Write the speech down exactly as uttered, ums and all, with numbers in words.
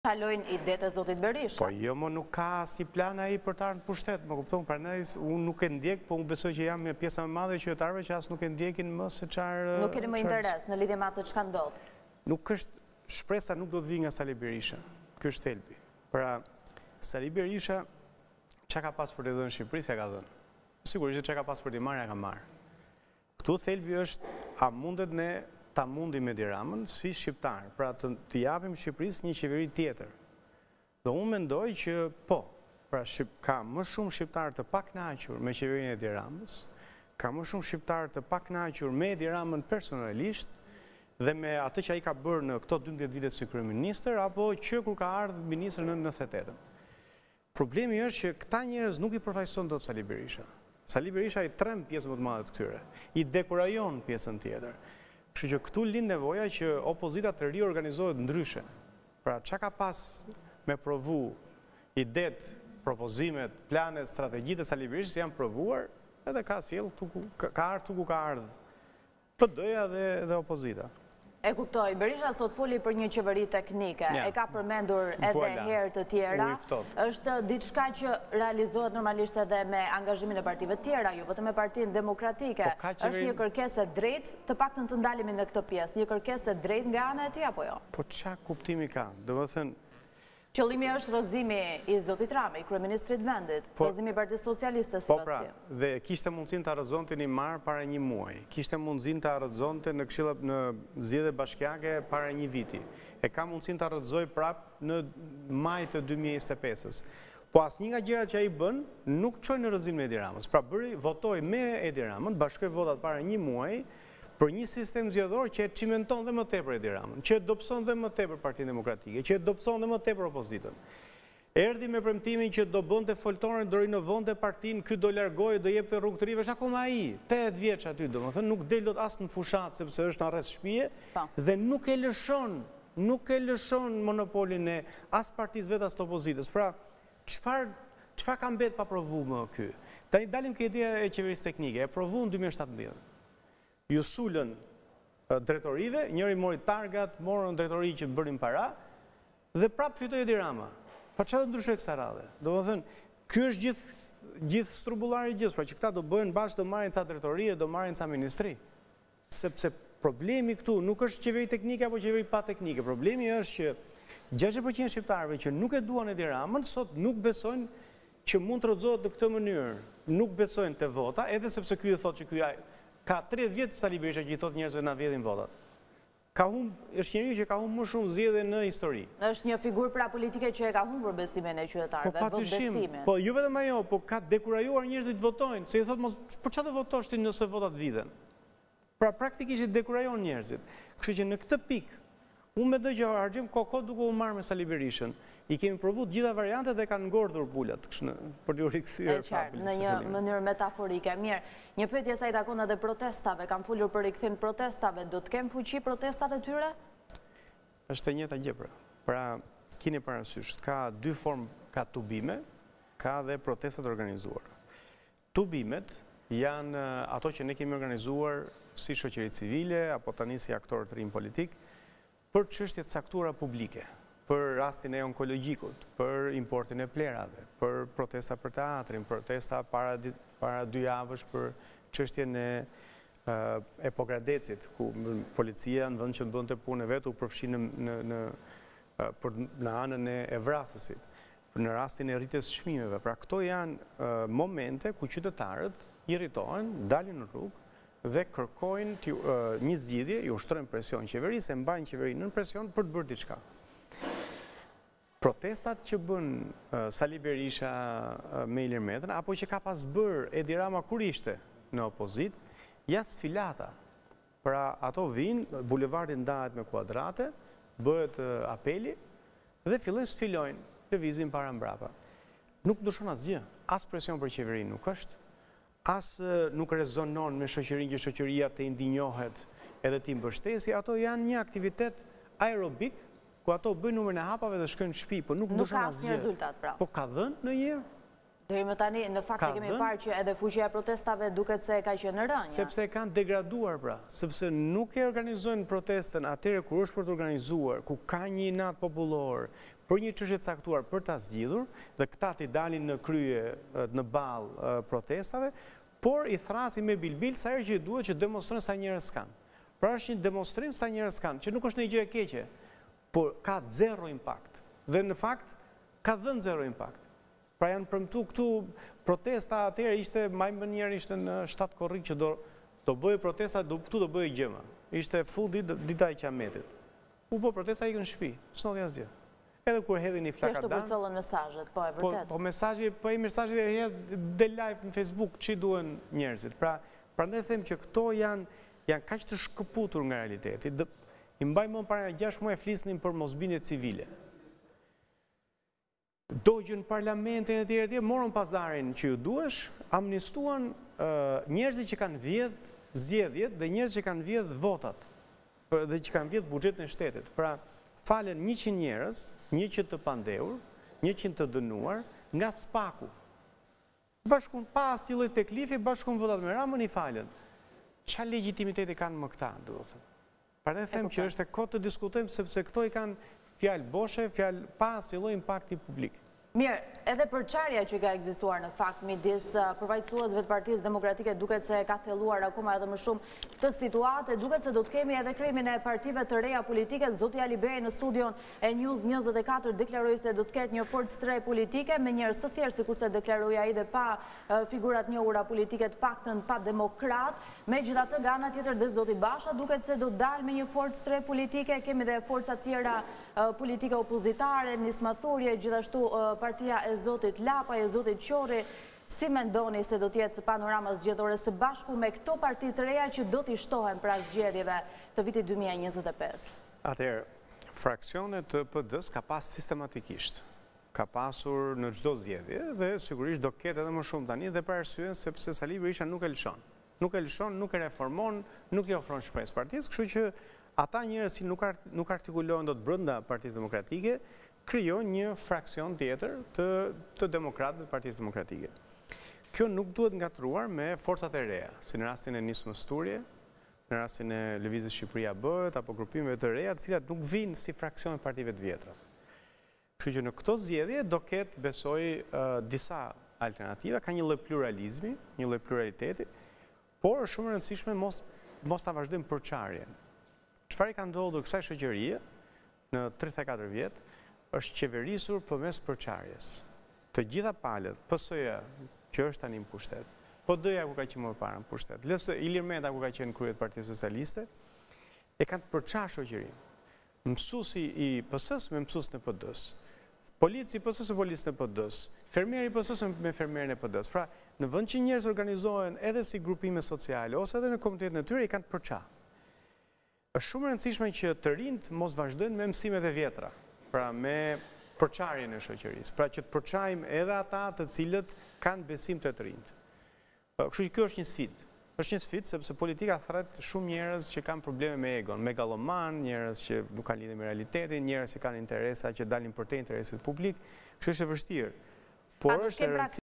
Kalojnë idet e zotit Berisha. Po jo, më nuk ka si plan ai për të ardhur në pushtet, më kupton, prandaj unë nuk e ndjek, po unë besoj që jam pjesa më madhe e qytetarëve që as nuk e ndjekin më se çfarë. Nuk keni më interes në lidhje me atë çka ndodh. Nuk është shpresa nuk do të vijë nga Sali Berisha. Ky është thelbi. Pra, Sali Berisha çka ka pas për të dhënë Shqipërisë ja ka dhënë. Sigurisht që çka ka pas për të marrë ja ka marrë. Ktu thelbi është a mundet ne ta mundim Edi Ramën si shqiptar, pra të, të japim Shqipërisë një qeveri tjetër. Dhe unë mendoj që po, pra shqip, ka më shumë shqiptar të pakënaqur me qeverinë e Edi Ramës, ka më shumë shqiptar të pakënaqur me Edi Ramën personalisht dhe me atë që ai ka bërë në këto dymbëdhjetë vite si kryeministër apo që kur ka ardhur ministër në nëntëdhjetë e tetën. Problemi është që këta njerëz nuk i përfaqëson dot Sali Berisha. Sali Berisha i trem pjesën më të madhe të këtyre, i dekurajon pjesën tjetër. Kështu që këtu lind nevoja që opozita të riorganizohet ndryshe. Pra, çka ka pas me provu idet, propozimet, planet, strategjitë e Sali Berishës janë provuar, edhe ka sjell këtu ka ardhur ku ka ardhur. P D-ja dhe dhe opozita. E kuptoj, Berisha sot foli për një qeveri teknike, ja. E ka përmendur edhe herë të tjera, është diçka që realizohet normalisht edhe me angazhimin e partive tjera, jo vetëm me Partinë Demokratike, po, qeveri... është një kërkesë e drejtë, të paktën të ndalemi në këtë pjesë, një kërkesë e drejtë nga ana e tij apo jo? Po çka kuptimi ka? Domethënë qëllimi është rrëzimi i zotit Rami, kryeministrit vendit, rrëzimi i Partisë Socialiste si pas tij. Po pra, dhe kishte mundësinë ta rrëzonte një marr para një muaji. Kishte mundësinë ta rrëzonte në këshillat në zgjedhje bashkiake para një viti. E ka mundësinë ta rrëzoj prap në maj të dy mijë e njëzet e pesës. Po asnjë nga gjërat që ai bën nuk çojnë në rrëzimin e Edi Ramës. Pra bëri, votoi me Edi Ramën, bashkoi votat para një muaji për një sistem zgjedhor që e çimenton dhe më tepër Edi Ramën, që e dobëson dhe më tepër Partinë Demokratike, që e dobëson dhe më tepër opozitën. Erdhi me premtimin që do bënte foltoren, do rinovonte partinë, ky do largohej, do jepte rrugë të rive, është akoma ai, tetëdhjetë vjeç aty, domethënë nuk del dot as në fushat sepse është në rreth shtëpie dhe nuk e lëshon, nuk e lëshon monopolin e as partisë vet as të opozitës. Pra, çfarë çfarë ka mbet pa provuar më ky? Tani dalim ke ideja e qeverisë teknike, e provuan në dy mijë e shtatëmbëdhjetë. Ju sulën drejtorive, njëri mori targat, morën drejtori që bërin para, dhe prapë fitoi Edi Rama. Pa çfarë do ndryshoj kësaj radhe? Domethënë, ky është gjithë gjithë strumbullari i gjës, pra që këta do bëhen bashkë, do marrin ca drejtorie, do marrin ca ministri. Sepse problemi këtu nuk është qeveri teknike apo qeveri pa teknike. Problemi është që gjashtëdhjetë përqind shqiptarëve që nuk e duan Edi Ramën, sot nuk besojnë që mund të rrëzohet në këtë mënyrë. Nuk besojnë te vota, edhe sepse ky e thotë që ky ka tridhjetë vjet Sali Berisha që i thot njerëzve na vjedhin votat. Ka humb, është njeriu që ka humbur më shumë zgjedhje në histori. Është një figurë pra politike që e ka humbur besimin e qytetarëve, po, votbesimin. Po jo vetëm ajo, po ka dekurajuar njerëzit të votojnë, se i thot mos për çfarë do votosh ti nëse votat viden. Pra praktikisht i dekurajon njerëzit. Kështu që në këtë pikë unë mendoj që harxhim kohë duke u marrë me Sali Berishën. I kemi provu të gjitha variantet dhe kanë ngordhur pulat për t'u rikthyer prapë. Në një mënyrë metaforike. Mirë, një pyetje sa i takon edhe protestave, kanë folur për rikthim protestave, do të kemë fuqi protestat e tyre? Është e njëjta gjë pra. Pra, keni parasysh, ka dy formë, ka tubime, ka dhe protestat organizuar. Tubimet janë ato që ne kemi organizuar si shoqëri civile apo tani si aktorë të rinj politik për çështje të caktuara publike, për rastin e onkologjikut, për importin e plerave, për protesta për teatrin, protesta para, para dy javësh për çështjen e uh, e Pogradecit, ku policia në vend që të bënte punën e vet u përfshi në, në, në, uh, për, në anën e, e vrasësit, në rastin e rritjes çmimeve. Pra këto janë uh, momente ku qytetarët irritohen, dalin në rrugë dhe kërkojnë tju, uh, një zgjidhje, i ushtrojnë presion qeverisë, e mbajnë qeverinë në presion për të bërë diçka. Protestat që bën uh, Sali Berisha uh, me Ilir Metrën, apo që ka pas bërë Edi Rama kur ishte në opozit, janë sfilata. Pra ato vinë, bulevardi ndahet me kuadrate, bëhet uh, apeli dhe fillojnë sfilojnë, lëvizin para mbrapa. Nuk ndryshon asgjë, as presion për qeverinë nuk është, as uh, nuk rezonon me shoqërinë që shoqëria të indinjohet edhe të mbështesi, ato janë një aktivitet aerobik, ku ato bëjnë numrin e hapave dhe shkojnë në shtëpi, po nuk ndryshon asgjë. Nuk ka asnjë rezultat, pra. Po ka dhënë ndonjëherë? Deri më tani, në fakt e kemi parë që edhe fuqia e protestave duket se ka qenë në rënje. Sepse kanë degraduar, pra, sepse nuk e organizojnë protestën atëherë kur është për të organizuar, ku ka një inat popullor, për një çështje të caktuar për ta zgjidhur dhe këta t'i dalin në krye në ballë protestave, por i thrasin me bilbil sa herë që duhet që demonstrojnë sa njerëz kanë. Pra është një demonstrim sa njerëz kanë, që nuk është një gjë e keqe, por ka zero impact. Dhe në fakt ka dhënë zero impact. Pra janë premtu këtu protesta atëherë ishte më njëherë ishte në shtatë korrik që do do bëjë protesta, do këtu do bëjë gjëma. Ishte full ditë dita e Kiametit. U bë protesta ikën në shtëpi, s'ndodhi asgjë. Edhe kur hedhin një flakadan. Kështu përcollën mesazhet, po e vërtet. Po mesazhi, po i mesazhet e hedh del live në Facebook, ç'i duhen njerëzit. Pra, prandaj them që këto janë janë kaq të shkëputur nga realiteti. I mbaj më para gjashtë muaj flisnin për mosbindje civile. Dogjën parlamentin e tjerë e tjerë, morën pazarin që ju duhesh, amnistuan njerëzit që kanë vjedh zgjedhjet dhe njerëzit që kanë vjedh votat dhe që kanë vjedh buxhetin e shtetit. Pra, falen njëqind njerëz, njëqind të pandehur, njëqind të dënuar nga Spaku. Bashkun pas një lloj teklifi, bashkun votat me Ramën i falen. Çfarë legitimiteti kanë më këta, do të thënë? Prandaj them që është e kohë të diskutojmë sepse këto i kanë fjalë boshe, fjalë pa asnjë lloj impakti publik. Mirë, edhe përçarja që ka ekzistuar në fakt midis përfaqësuesve të Partisë Demokratike duket se ka thelluar akoma edhe më shumë këtë situatë, duket se do të kemi edhe krimin e partive të reja politike. Zoti Ali Bej në studion e News njëzet e katër deklaroi se do të ketë një forcë tre politike me njerëz të thjeshtë, sikurse deklaroi ai dhe pa figurat njohura politike, të paktën pa demokrat. Megjithatë, nga ana tjetër dhe zoti Basha duket se do të dalë me një forcë tre politike. Kemi dhe forca të tjera politike opozitare, Nisma Thurje, gjithashtu partia e zotit Lapa, e zotit Qori. Si mendoni se do t'jetë panorama zgjedhore së bashku me këto parti të reja që do t'i shtohen pra zgjedhjeve të vitit dy mijë e njëzet e pesë? Atëherë, fraksionet të P D-s ka pas sistematikisht. Ka pasur në çdo zgjedhje dhe sigurisht do ketë edhe më shumë tani dhe për arsye sepse Sali Berisha nuk e lëshon. Nuk e lëshon, nuk e reformon, nuk i ofron shpresë partisë, kështu që ata njerëz që nuk, art nuk artikulohen dot brenda Partisë Demokratike, krijon një fraksion tjetër të, të demokratëve të Partisë Demokratike. Kjo nuk duhet ngatruar me forcat e reja, si në rastin e Nismës Turje, në rastin e Lëvizjes Shqipëria Bëhet, apo grupimeve të reja, të cilat nuk vinë si fraksion e partive të vjetra. Kështu që në këto zgjedhje do ketë, besoj, uh, disa alternativa, ka një lloj pluralizmi, një lloj pluraliteti, por është shumë e rëndësishme mos, mos ta vazhdojmë përçarjen. Çfarë ka ndodhur kësaj shoqërie në tridhjetë e katër vjet është qeverisur përmes përçarjes. Të gjitha palët, P S J, që është tani në pushtet, P D-ja ku ka qenë më parë në pushtet, L S Ilir Meta ku ka qenë krye të Partisë Socialiste, e kanë të përçarë shoqërinë. Mësuesi i P S-s me mësuesin e P D-s, polici i P S-s me policin e P D-s, fermieri i P S-s me fermierin e P D-s. Pra, në vend që njerëz organizohen edhe si grupime sociale ose edhe në komunitetin e tyre, i kanë të përçarë. Është shumë e rëndësishme që të rinjt mos vazhdojnë me mësimet e vjetra, pra me përçarjen e shoqërisë, pra që të përçajmë edhe ata të cilët kanë besim të të rinjt. Kështu që kjo është një sfidë. Është një sfidë sepse politika thret shumë njerëz që kanë probleme me egon, megaloman, njerëz që nuk kanë lidhje me realitetin, njerëz që kanë interesa që dalin përtej interesit publik. Kështu është e vështirë. Por është e rëndësishme